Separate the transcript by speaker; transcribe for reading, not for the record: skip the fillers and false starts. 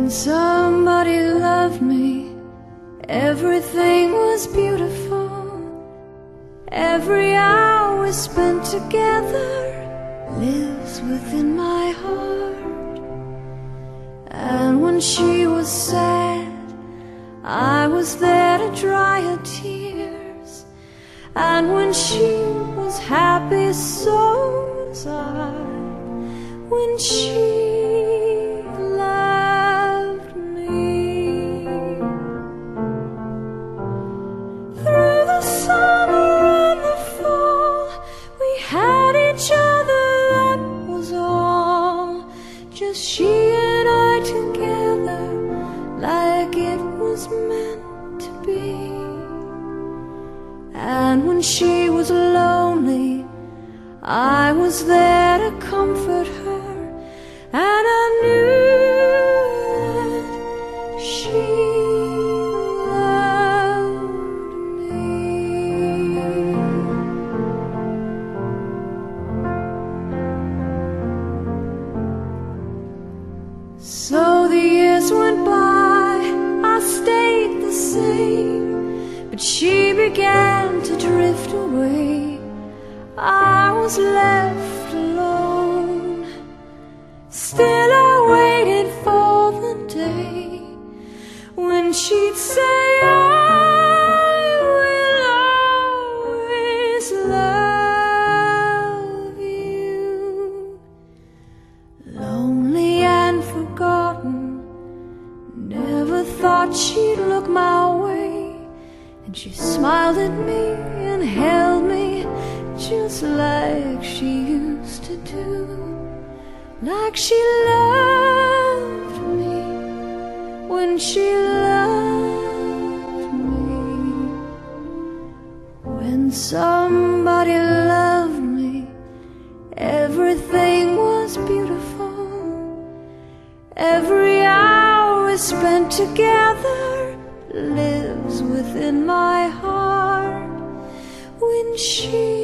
Speaker 1: When somebody loved me, everything was beautiful. Every hour spent together lives within my heart. And when she was sad, I was there to dry her tears. And when she was happy, so was I. When she loved me, through the summer and the fall, we had each other, that was all. Just she and I together, like it was meant to be. And when she was lonely, I was there to comfort her. And I knew that she loved me. So the years went by, I stayed the same, but she began to drift away. I was left alone. Still I waited for the day when she'd say, I will always love you. Lonely and forgotten, never thought she'd look my way. And she smiled at me and held me just like she used to do. Like she loved me when she loved me. When somebody loved me, everything was beautiful. Every hour spent together lives within my heart. When she